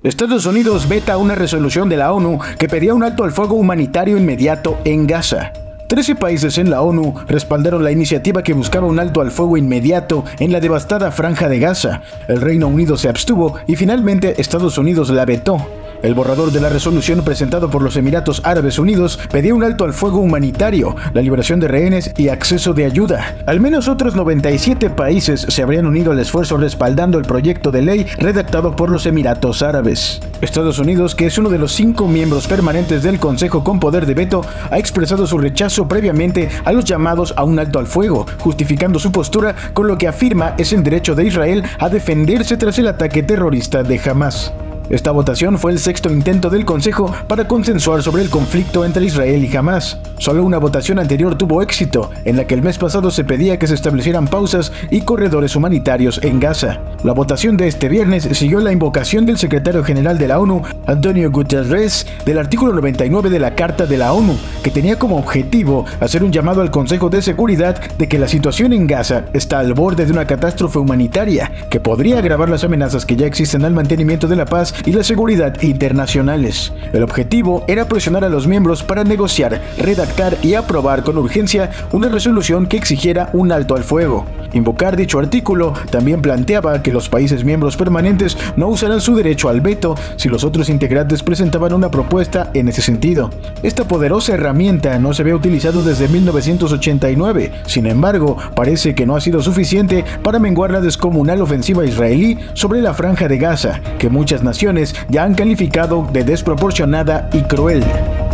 Estados Unidos veta una resolución de la ONU que pedía un alto al fuego humanitario inmediato en Gaza. 13 países en la ONU respaldaron la iniciativa que buscaba un alto al fuego inmediato en la devastada Franja de Gaza. El Reino Unido se abstuvo y finalmente Estados Unidos la vetó. El borrador de la resolución presentado por los Emiratos Árabes Unidos pedía un alto al fuego humanitario, la liberación de rehenes y acceso de ayuda. Al menos otros 97 países se habrían unido al esfuerzo respaldando el proyecto de ley redactado por los Emiratos Árabes. Estados Unidos, que es uno de los 5 miembros permanentes del Consejo con poder de veto, ha expresado su rechazo previamente a los llamados a un alto al fuego, justificando su postura con lo que afirma es el derecho de Israel a defenderse tras el ataque terrorista de Hamás. Esta votación fue el 6º intento del Consejo para consensuar sobre el conflicto entre Israel y Hamás. Solo una votación anterior tuvo éxito, en la que el mes pasado se pedía que se establecieran pausas y corredores humanitarios en Gaza. La votación de este viernes siguió la invocación del secretario general de la ONU, Antonio Guterres, del artículo 99 de la Carta de la ONU, que tenía como objetivo hacer un llamado al Consejo de Seguridad de que la situación en Gaza está al borde de una catástrofe humanitaria que podría agravar las amenazas que ya existen al mantenimiento de la paz y la seguridad internacionales. El objetivo era presionar a los miembros para negociar, redactar y aprobar con urgencia una resolución que exigiera un alto al fuego. Invocar dicho artículo también planteaba que los países miembros permanentes no usarán su derecho al veto si los otros integrantes presentaban una propuesta en ese sentido. Esta poderosa herramienta no se había utilizado desde 1989, sin embargo, parece que no ha sido suficiente para menguar la descomunal ofensiva israelí sobre la Franja de Gaza, que muchas naciones ya han calificado de desproporcionada y cruel.